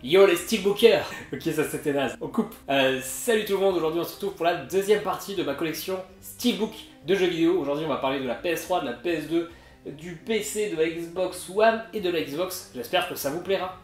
Yo les steelbookers. Ok, ça c'était naze, on coupe. Salut tout le monde, aujourd'hui on se retrouve pour la deuxième partie de ma collection Steelbook de jeux vidéo. Aujourd'hui on va parler de la PS3, de la PS2, du PC, de la Xbox One et de la Xbox. J'espère que ça vous plaira.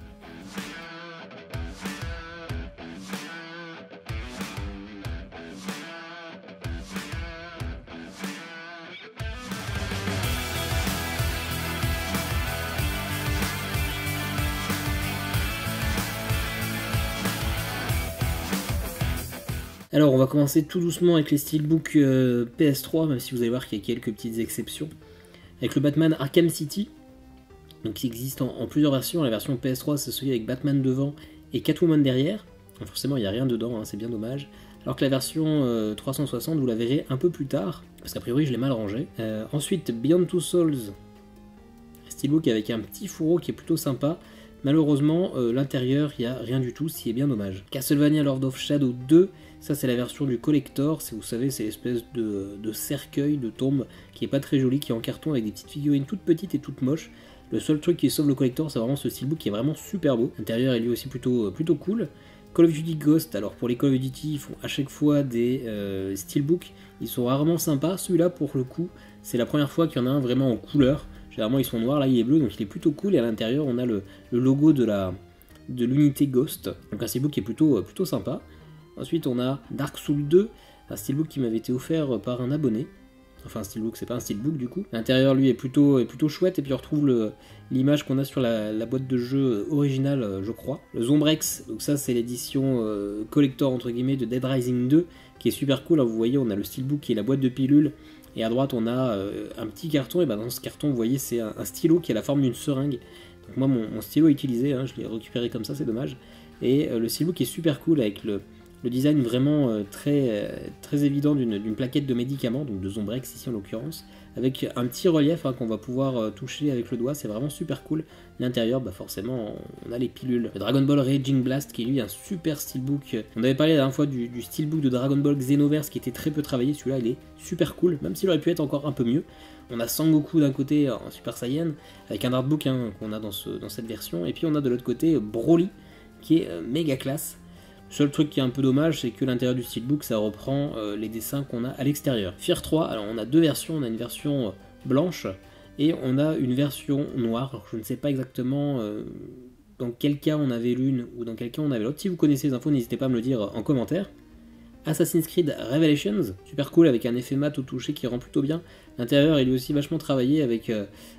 Alors on va commencer tout doucement avec les Steelbook PS3, même si vous allez voir qu'il y a quelques petites exceptions. Avec le Batman Arkham City, donc qui existe en plusieurs versions. La version PS3 c'est celui avec Batman devant et Catwoman derrière. Donc forcément il n'y a rien dedans, hein, c'est bien dommage. Alors que la version 360 vous la verrez un peu plus tard, parce qu'a priori je l'ai mal rangé. Ensuite Beyond Two Souls, Steelbook avec un petit fourreau qui est plutôt sympa. Malheureusement, l'intérieur, il n'y a rien du tout, ce qui est bien dommage. Castlevania Lord of Shadow 2, ça c'est la version du collector, vous savez, c'est l'espèce de cercueil, de tombe, qui est pas très joli, qui est en carton avec des petites figurines toutes petites et toutes moches. Le seul truc qui sauve le collector, c'est vraiment ce steelbook qui est vraiment super beau. L'intérieur est lui aussi plutôt cool. Call of Duty Ghost, alors pour les Call of Duty, ils font à chaque fois des steelbooks, ils sont rarement sympas. Celui-là, pour le coup, c'est la première fois qu'il y en a un vraiment en couleur. Généralement ils sont noirs, là il est bleu, donc il est plutôt cool, et à l'intérieur on a le logo de l'unité Ghost, donc un steelbook qui est plutôt sympa. Ensuite on a Dark Souls 2, un steelbook qui m'avait été offert par un abonné, enfin un steelbook, c'est pas un steelbook du coup. L'intérieur lui est plutôt chouette, et puis on retrouve l'image qu'on a sur la boîte de jeu originale, je crois. Le Zombrex, donc ça c'est l'édition collector entre guillemets de Dead Rising 2, qui est super cool. Alors, vous voyez on a le steelbook qui est la boîte de pilules, et à droite on a un petit carton, et ben dans ce carton vous voyez c'est un stylo qui a la forme d'une seringue. Donc moi mon stylo est utilisé, hein, je l'ai récupéré comme ça, c'est dommage. Et le stylo qui est super cool avec le design vraiment très évident d'une plaquette de médicaments, donc de Zombrex ici en l'occurrence, avec un petit relief qu'on va pouvoir toucher avec le doigt, c'est vraiment super cool. L'intérieur, bah forcément, on a les pilules. Le Dragon Ball Raging Blast qui est lui un super steelbook. On avait parlé la dernière fois du steelbook de Dragon Ball Xenoverse qui était très peu travaillé, celui-là il est super cool, même s'il aurait pu être encore un peu mieux. On a Sangoku d'un côté en Super Saiyan, avec un artbook qu'on a dans cette version, et puis on a de l'autre côté Broly, qui est méga classe. Le seul truc qui est un peu dommage, c'est que l'intérieur du steelbook, ça reprend les dessins qu'on a à l'extérieur. Fear 3, alors on a deux versions, on a une version blanche et on a une version noire. Alors, je ne sais pas exactement dans quel cas on avait l'une ou dans quel cas on avait l'autre. Si vous connaissez les infos, n'hésitez pas à me le dire en commentaire. Assassin's Creed Revelations, super cool avec un effet mat au toucher qui rend plutôt bien. L'intérieur il est aussi vachement travaillé avec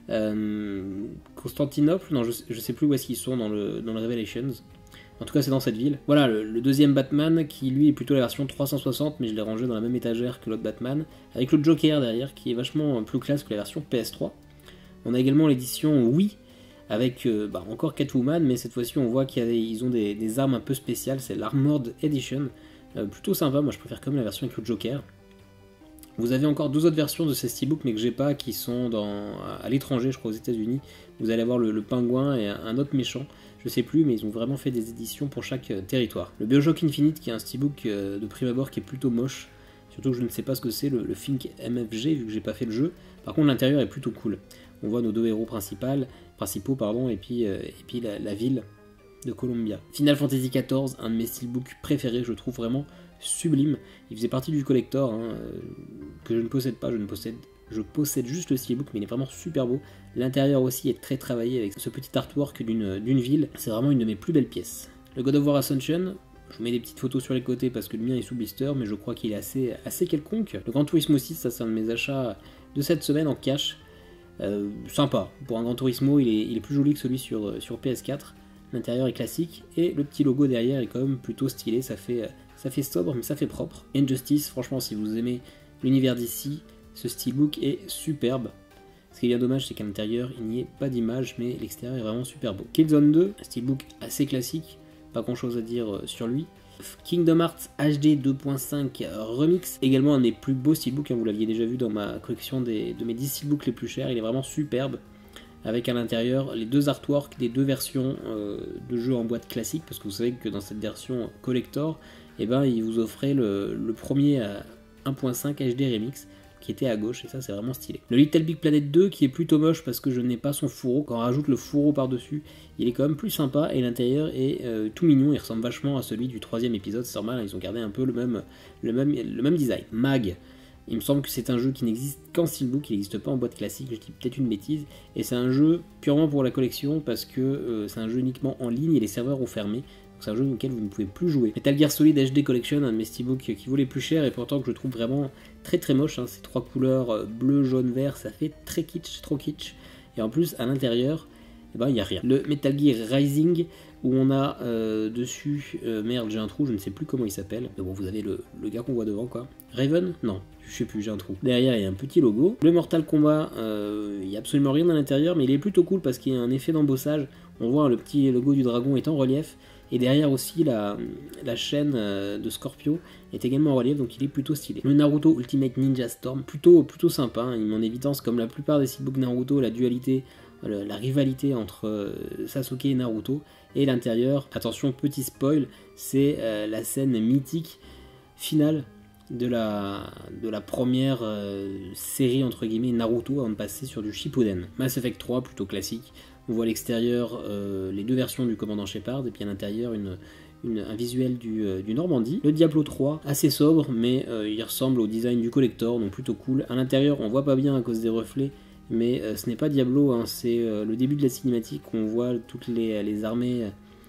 Constantinople, non je sais plus où est-ce qu'ils sont dans le Revelations. En tout cas, c'est dans cette ville. Voilà, le deuxième Batman, qui lui est plutôt la version 360, mais je l'ai rangé dans la même étagère que l'autre Batman, avec le Joker derrière, qui est vachement plus classe que la version PS3. On a également l'édition Wii, avec encore Catwoman, mais cette fois-ci on voit qu'ils ont des armes un peu spéciales, c'est l'Armored Edition, plutôt sympa, moi je préfère quand même la version avec le Joker. Vous avez encore deux autres versions de ces steelbooks, mais que j'ai pas, qui sont à l'étranger, je crois aux États-Unis. Vous allez avoir le pingouin et un autre méchant, je sais plus, mais ils ont vraiment fait des éditions pour chaque territoire. Le Bioshock Infinite, qui est un steelbook de prime abord qui est plutôt moche, surtout que je ne sais pas ce que c'est, le Think MFG, vu que j'ai pas fait le jeu. Par contre, l'intérieur est plutôt cool. On voit nos deux héros principaux, et puis la ville de Columbia. Final Fantasy XIV, un de mes steelbooks préférés, je trouve vraiment sublime. Il faisait partie du collector, que je ne possède pas, je possède juste le steelbook, mais il est vraiment super beau. L'intérieur aussi est très travaillé avec ce petit artwork d'une ville, c'est vraiment une de mes plus belles pièces. Le God of War Ascension, je vous mets des petites photos sur les côtés parce que le mien est sous blister, mais je crois qu'il est assez quelconque. Le Gran Turismo 6, ça c'est un de mes achats de cette semaine en cash. Sympa, pour un Gran Turismo il est plus joli que celui sur PS4. L'intérieur est classique, et le petit logo derrière est quand même plutôt stylé, ça fait sobre mais ça fait propre. Injustice, franchement si vous aimez l'univers d'ici, ce steelbook est superbe. Ce qui est bien dommage, c'est qu'à l'intérieur il n'y ait pas d'image, mais l'extérieur est vraiment super beau. Killzone 2, un steelbook assez classique, pas grand chose à dire sur lui. Kingdom Hearts HD 2.5 Remix, également un des plus beaux steelbooks, vous l'aviez déjà vu dans ma collection de mes 10 steelbooks les plus chers, il est vraiment superbe. Avec à l'intérieur les deux artworks des deux versions de jeux en boîte classique, parce que vous savez que dans cette version collector, ils vous offraient le premier 1.5 HD Remix. qui était à gauche, et ça c'est vraiment stylé. Le Little Big Planet 2 qui est plutôt moche parce que je n'ai pas son fourreau, quand on rajoute le fourreau par-dessus, il est quand même plus sympa, et l'intérieur est tout mignon, il ressemble vachement à celui du 3e épisode, c'est normal, ils ont gardé un peu le même design. Mag, il me semble que c'est un jeu qui n'existe qu'en steelbook, il n'existe pas en boîte classique, je dis peut-être une bêtise, et c'est un jeu purement pour la collection parce que c'est un jeu uniquement en ligne et les serveurs ont fermé. C'est un jeu auquel vous ne pouvez plus jouer. Metal Gear Solid HD Collection, un de mes steelbooks qui vaut les plus chers et pourtant que je trouve vraiment très très moche. Hein. Ces 3 couleurs bleu, jaune, vert, ça fait très kitsch, trop kitsch. Et en plus, à l'intérieur, eh ben, il n'y a rien. Le Metal Gear Rising, où on a dessus, merde, j'ai un trou, je ne sais plus comment il s'appelle. Mais bon, vous avez le gars qu'on voit devant, quoi. Raven? Non, je sais plus, j'ai un trou. Derrière, il y a un petit logo. Le Mortal Kombat, il n'y a absolument rien à l'intérieur, mais il est plutôt cool parce qu'il y a un effet d'embossage. On voit le petit logo du dragon est en relief. Et derrière aussi, la chaîne de Scorpio est également en relief, donc il est plutôt stylé. Le Naruto Ultimate Ninja Storm, plutôt sympa, hein, il met en évidence, comme la plupart des steelbooks Naruto, la dualité, la rivalité entre Sasuke et Naruto. Et l'intérieur, attention, petit spoil, c'est la scène mythique finale de la première série, entre guillemets, Naruto, avant de passer sur du Shippuden. Mass Effect 3, plutôt classique. On voit à l'extérieur les 2 versions du commandant Shepard, et puis à l'intérieur un visuel du Normandie. Le Diablo 3, assez sobre, mais il ressemble au design du collector, donc plutôt cool. À l'intérieur, on voit pas bien à cause des reflets, mais ce n'est pas Diablo, hein, c'est le début de la cinématique où on voit toutes les armées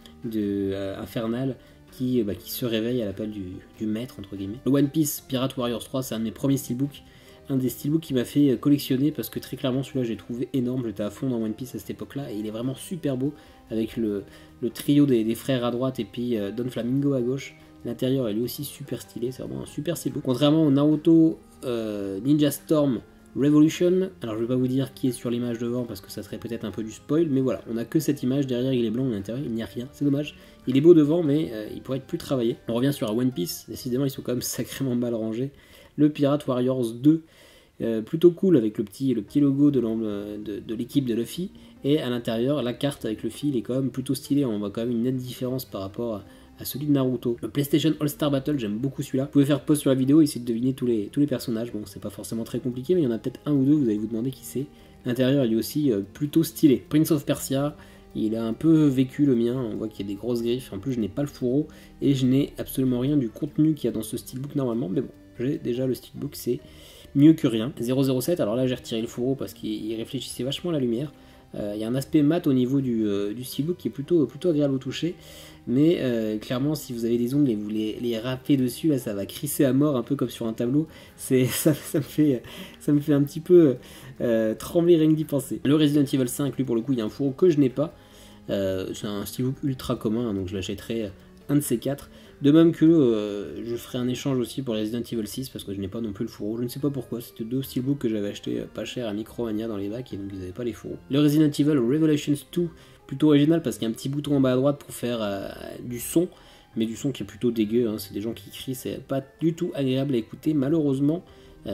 infernales qui se réveillent à l'appel du maître, entre guillemets. Le One Piece Pirate Warriors 3, c'est un de mes premiers steelbooks. Un des steelbooks qui m'a fait collectionner parce que très clairement celui-là j'ai trouvé énorme, j'étais à fond dans One Piece à cette époque-là et il est vraiment super beau avec le trio des frères à droite et puis Don Flamingo à gauche. L'intérieur est lui aussi super stylé, c'est vraiment un super steelbook. Contrairement au Naruto Ninja Storm Revolution, alors je vais pas vous dire qui est sur l'image devant parce que ça serait peut-être un peu du spoil, mais voilà, on a que cette image, derrière il est blanc, à l'intérieur il n'y a rien, c'est dommage. Il est beau devant mais il pourrait être plus travaillé. On revient sur un One Piece, décidément ils sont quand même sacrément mal rangés. Le Pirate Warriors 2, plutôt cool avec le petit logo de l'équipe de Luffy, et à l'intérieur la carte avec Luffy, il est quand même plutôt stylé, on voit quand même une nette différence par rapport à celui de Naruto. Le PlayStation All-Star Battle, j'aime beaucoup celui-là. Vous pouvez faire pause sur la vidéo et essayer de deviner tous les personnages, bon c'est pas forcément très compliqué, mais il y en a peut-être un ou deux, vous allez vous demander qui c'est. L'intérieur il est aussi plutôt stylé. Prince of Persia, il a un peu vécu le mien, on voit qu'il y a des grosses griffes, en plus je n'ai pas le fourreau, et je n'ai absolument rien du contenu qu'il y a dans ce steelbook normalement, mais bon. J'ai déjà le steelbook, c'est mieux que rien. 007, alors là j'ai retiré le fourreau parce qu'il réfléchissait vachement à la lumière. Il y a un aspect mat au niveau du steelbook qui est plutôt agréable au toucher. Mais clairement si vous avez des ongles et vous les râpez dessus, là ça va crisser à mort un peu comme sur un tableau. Ça me fait un petit peu trembler rien que d'y penser. Le Resident Evil 5, lui pour le coup il y a un fourreau que je n'ai pas. C'est un steelbook ultra commun, donc je l'achèterai un de ces 4. De même que je ferai un échange aussi pour Resident Evil 6 parce que je n'ai pas non plus le fourreau. Je ne sais pas pourquoi, c'était 2 steelbooks que j'avais acheté pas cher à Micromania dans les bacs et donc ils n'avaient pas les fourreaux. Le Resident Evil Revelations 2, plutôt original parce qu'il y a un petit bouton en bas à droite pour faire du son, mais du son qui est plutôt dégueu, hein. C'est des gens qui crient, c'est pas du tout agréable à écouter malheureusement,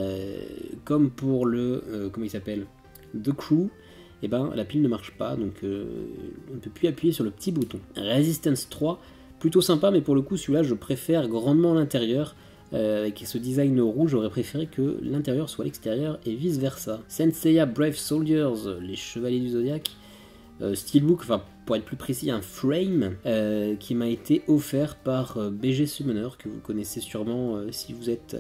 comme pour le, comment il s'appelle, The Crew. Et ben la pile ne marche pas, donc on ne peut plus appuyer sur le petit bouton. Resistance 3, plutôt sympa, mais pour le coup celui-là je préfère grandement l'intérieur. Avec ce design rouge, j'aurais préféré que l'intérieur soit l'extérieur et vice versa. Senseiya Brave Soldiers, les chevaliers du Zodiac, steelbook, enfin pour être plus précis un frame, qui m'a été offert par BG Summoner, que vous connaissez sûrement si vous êtes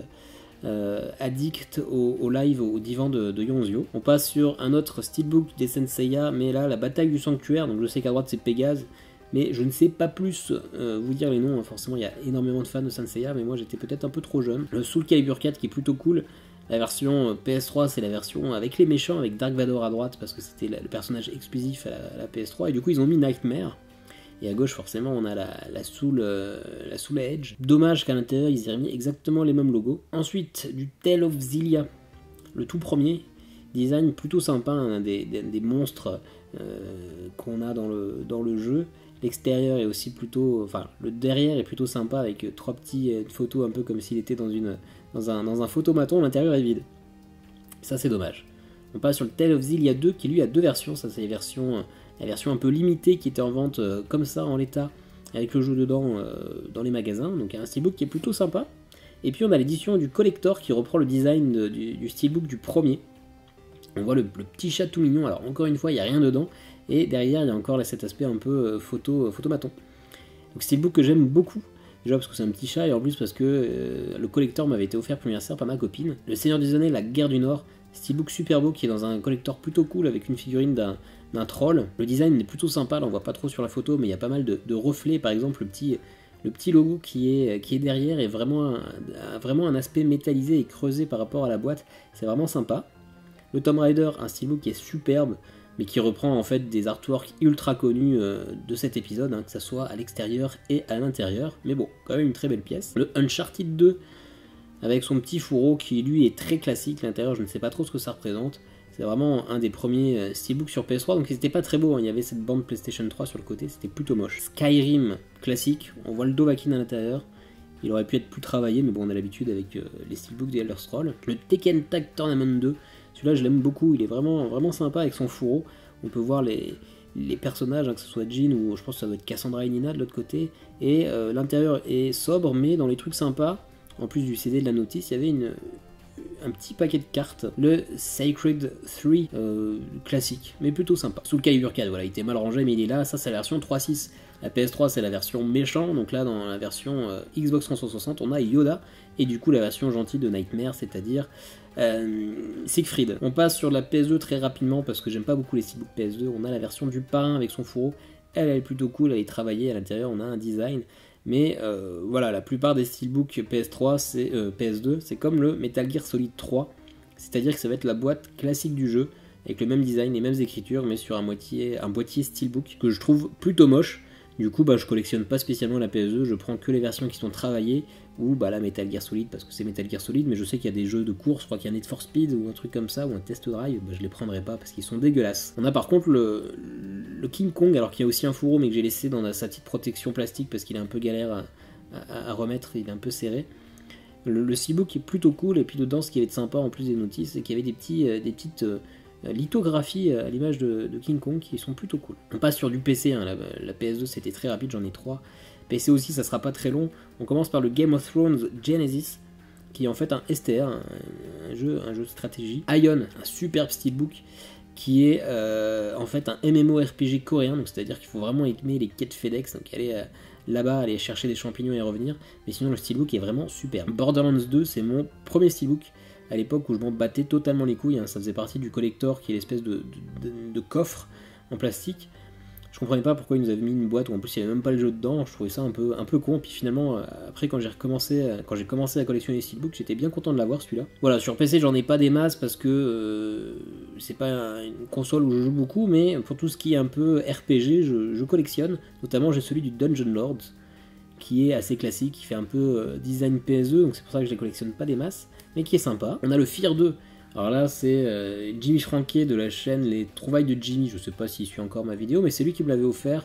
addict au live, au divan de Yonzio. On passe sur un autre steelbook des Senseiya, mais là la bataille du sanctuaire, donc je sais qu'à droite c'est Pégase, mais je ne sais pas plus vous dire les noms, hein. Forcément il y a énormément de fans de Senseiya, mais moi j'étais peut-être un peu trop jeune. Le Soul Calibur 4 qui est plutôt cool, la version PS3 c'est la version avec les méchants, avec Dark Vador à droite, parce que c'était le personnage exclusif à la PS3, et du coup ils ont mis Nightmare, et à gauche forcément on a la Soul Edge. Dommage qu'à l'intérieur ils aient mis exactement les mêmes logos. Ensuite du Tale of Xillia, le tout premier, design plutôt sympa, hein, des monstres qu'on a dans le jeu. L'extérieur est aussi plutôt, enfin le derrière est plutôt sympa avec 3 petites photos un peu comme s'il était dans un photomaton. L'intérieur est vide. Ça c'est dommage. On passe sur le Tale of Xillia 2 qui lui a 2 versions. Ça c'est la version un peu limitée qui était en vente comme ça en l'état avec le jeu dedans dans les magasins. Donc un steelbook qui est plutôt sympa. Et puis on a l'édition du collector qui reprend le design du steelbook du premier. On voit le petit chat tout mignon, alors encore une fois il n'y a rien dedans, et derrière il y a encore là, cet aspect un peu photomaton. Donc steelbook que j'aime beaucoup, déjà parce que c'est un petit chat, et en plus parce que le collector m'avait été offert pour anniversaire par ma copine. Le Seigneur des Anneaux, la guerre du Nord, steelbook super beau qui est dans un collector plutôt cool avec une figurine d'un troll. Le design est plutôt sympa, là on voit pas trop sur la photo, mais il y a pas mal de reflets, par exemple le petit logo qui est derrière est vraiment un aspect métallisé et creusé par rapport à la boîte, c'est vraiment sympa. Le Tomb Raider, un steelbook qui est superbe, mais qui reprend en fait des artworks ultra connus de cet épisode, hein, que ce soit à l'extérieur et à l'intérieur, mais bon, quand même une très belle pièce. Le Uncharted 2, avec son petit fourreau qui lui est très classique, l'intérieur je ne sais pas trop ce que ça représente, c'est vraiment un des premiers steelbooks sur PS3, donc c'était pas très beau, hein. Il y avait cette bande PlayStation 3 sur le côté, c'était plutôt moche. Skyrim, classique, on voit le Dovahkiin à l'intérieur, il aurait pu être plus travaillé, mais bon on a l'habitude avec les steelbooks des Elder Scrolls. Le Tekken Tag Tournament 2, celui-là je l'aime beaucoup, il est vraiment sympa avec son fourreau, on peut voir les personnages, hein, que ce soit Jean ou je pense que ça doit être Cassandra et Nina de l'autre côté, et l'intérieur est sobre, mais dans les trucs sympas, en plus du CD de la notice, il y avait un petit paquet de cartes, le Sacred 3 classique, mais plutôt sympa. Soul Calibur 4, voilà, il était mal rangé, mais il est là, ça c'est la version 3.6. La PS3 c'est la version méchant, donc là dans la version Xbox 360 on a Yoda, et du coup la version gentille de Nightmare, c'est-à-dire Siegfried. On passe sur la PS2 très rapidement parce que j'aime pas beaucoup les steelbooks PS2, on a la version du parrain avec son fourreau, elle est plutôt cool, elle est travaillée, à l'intérieur on a un design, mais voilà, la plupart des steelbooks PS3, PS2, c'est comme le Metal Gear Solid 3, c'est-à-dire que ça va être la boîte classique du jeu, avec le même design, les mêmes écritures, mais sur un boîtier steelbook, que je trouve plutôt moche. Du coup, je collectionne pas spécialement la PS2, je prends que les versions qui sont travaillées, ou la Metal Gear Solid, parce que c'est Metal Gear Solid, mais je sais qu'il y a des jeux de course, je crois qu'il y a Need for Speed, ou un truc comme ça, ou un Test Drive, je les prendrai pas, parce qu'ils sont dégueulasses. On a par contre le King Kong, alors qu'il y a aussi un fourreau, mais que j'ai laissé dans sa petite protection plastique, parce qu'il est un peu galère à remettre, il est un peu serré. Le steelbook est plutôt cool, et puis dedans, ce qui avait de sympa, en plus des notices, c'est qu'il y avait des petites lithographies à l'image de King Kong qui sont plutôt cool. On passe sur du PC, hein, la PS2 c'était très rapide, j'en ai 3. PC aussi ça sera pas très long. On commence par le Game of Thrones Genesis, qui est en fait un STR, un jeu de stratégie. Ion, un superbe steelbook qui est en fait un MMORPG coréen, donc c'est-à-dire qu'il faut vraiment aimer les quêtes FedEx, donc aller là-bas, aller chercher des champignons et revenir, mais sinon le steelbook est vraiment superbe. Borderlands 2 c'est mon premier steelbook, à l'époque où je m'en battais totalement les couilles, hein. Ça faisait partie du collector qui est l'espèce de coffre en plastique. Je comprenais pas pourquoi ils nous avaient mis une boîte où en plus il n'y avait même pas le jeu dedans, je trouvais ça un peu con, puis finalement après quand j'ai commencé à collectionner les steelbooks, j'étais bien content de l'avoir celui-là. Voilà, sur PC j'en ai pas des masses parce que c'est pas une console où je joue beaucoup, mais pour tout ce qui est un peu RPG, je collectionne, notamment j'ai celui du Dungeon Lords, qui est assez classique, qui fait un peu design PS2, donc c'est pour ça que je les collectionne pas des masses, mais qui est sympa. On a le Fear 2, alors là c'est Jimmy Franquet de la chaîne Les Trouvailles de Jimmy, je sais pas s'il suit encore ma vidéo, mais c'est lui qui me l'avait offert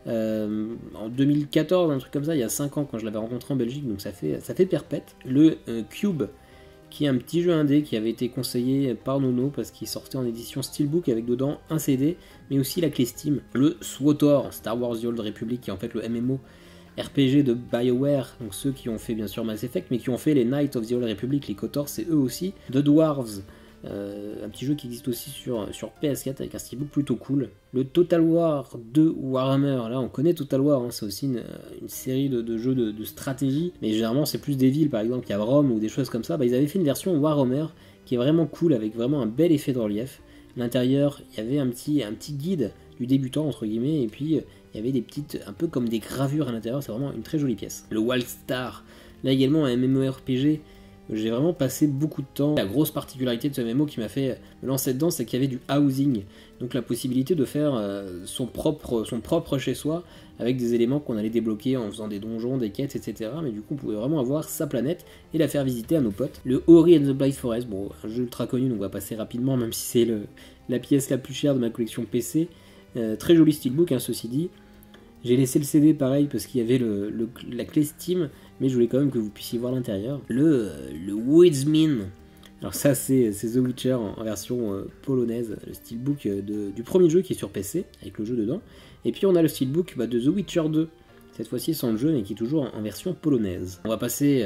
en 2014, un truc comme ça, il y a 5 ans quand je l'avais rencontré en Belgique, donc ça fait perpète. Le Cube, qui est un petit jeu indé qui avait été conseillé par Nono parce qu'il sortait en édition Steelbook avec dedans un CD, mais aussi la clé Steam. Le SWTOR, Star Wars The Old Republic, qui est en fait le MMO RPG de BioWare, donc ceux qui ont fait bien sûr Mass Effect, mais qui ont fait les Knights of the Old Republic, les KOTOR, c'est eux aussi. The Dwarves, un petit jeu qui existe aussi sur PS4 avec un steelbook plutôt cool. Le Total War 2 Warhammer, là on connaît Total War, hein, c'est aussi une série de jeux de stratégie, mais généralement c'est plus des villes, par exemple il y a Rome ou des choses comme ça. Ils avaient fait une version Warhammer qui est vraiment cool, avec vraiment un bel effet de relief. À l'intérieur il y avait un petit guide du débutant entre guillemets, et puis il y avait des petites, un peu comme des gravures à l'intérieur, c'est vraiment une très jolie pièce. Le Wildstar, là également un MMORPG, j'ai vraiment passé beaucoup de temps. La grosse particularité de ce MMO qui m'a fait me lancer dedans, c'est qu'il y avait du housing, donc la possibilité de faire son propre chez soi, avec des éléments qu'on allait débloquer en faisant des donjons, des quêtes, etc. Mais du coup on pouvait vraiment avoir sa planète et la faire visiter à nos potes. Le Ori and the Blind Forest, bon, un jeu ultra connu, donc on va passer rapidement, même si c'est la pièce la plus chère de ma collection PC. Très joli steelbook, hein, ceci dit. J'ai laissé le CD pareil parce qu'il y avait la clé Steam, mais je voulais quand même que vous puissiez voir l'intérieur. Le Woodsman, alors ça c'est The Witcher en version polonaise, le steelbook du premier jeu qui est sur PC, avec le jeu dedans. Et puis on a le steelbook de The Witcher 2, cette fois-ci sans le jeu, mais qui est toujours en version polonaise. On va passer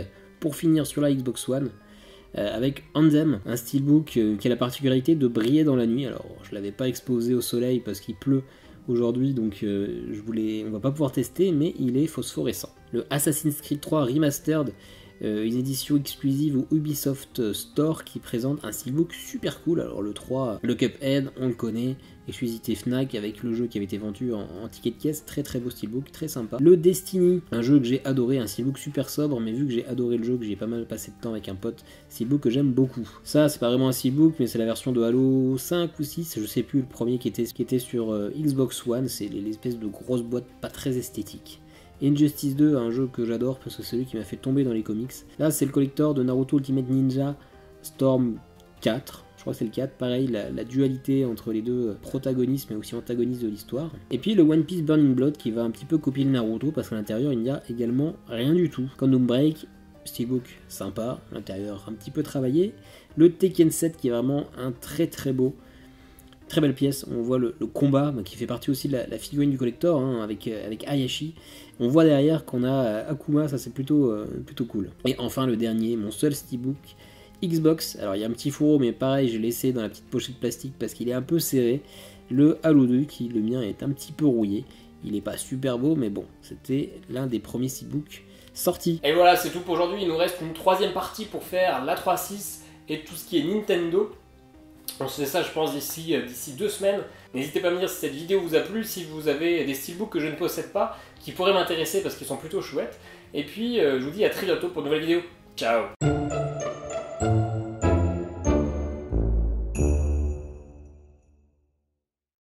pour finir sur la Xbox One, avec Anthem, un steelbook qui a la particularité de briller dans la nuit. Alors je l'avais pas exposé au soleil parce qu'il pleut aujourd'hui, donc on va pas pouvoir tester, mais il est phosphorescent. Le Assassin's Creed 3 Remastered, une édition exclusive au Ubisoft Store qui présente un steelbook super cool. Alors le 3, le Cuphead, on le connaît, exclusivité Fnac avec le jeu qui avait été vendu en ticket de caisse, très très beau steelbook, très sympa. Le Destiny, un jeu que j'ai adoré, un steelbook super sobre, mais vu que j'ai adoré le jeu, que j'ai pas mal passé de temps avec un pote, steelbook que j'aime beaucoup. Ça c'est pas vraiment un steelbook, mais c'est la version de Halo 5 ou 6, je sais plus, le premier qui était sur Xbox One, c'est l'espèce de grosse boîte pas très esthétique. Injustice 2, un jeu que j'adore parce que c'est celui qui m'a fait tomber dans les comics. Là, c'est le collector de Naruto Ultimate Ninja Storm 4. Je crois que c'est le 4. Pareil, la dualité entre les deux protagonistes mais aussi antagonistes de l'histoire. Et puis le One Piece Burning Blood qui va un petit peu copier le Naruto parce qu'à l'intérieur, il n'y a également rien du tout. Quantum Break, steelbook sympa, l'intérieur un petit peu travaillé. Le Tekken 7 qui est vraiment un très très beau. Très belle pièce, on voit le combat qui fait partie aussi de la figurine du collector avec Hayashi. On voit derrière qu'on a Akuma, ça c'est plutôt cool. Et enfin le dernier, mon seul steelbook Xbox. Alors il y a un petit fourreau mais pareil j'ai laissé dans la petite pochette plastique parce qu'il est un peu serré. Le Halo 2 qui le mien est un petit peu rouillé. Il n'est pas super beau mais bon, c'était l'un des premiers steelbooks sortis. Et voilà, c'est tout pour aujourd'hui, il nous reste une troisième partie pour faire la 3.6 et tout ce qui est Nintendo. On se fait ça je pense d'ici 2 semaines. N'hésitez pas à me dire si cette vidéo vous a plu, si vous avez des steelbooks que je ne possède pas, qui pourraient m'intéresser parce qu'ils sont plutôt chouettes. Et puis je vous dis à très bientôt pour de nouvelles vidéos. Ciao.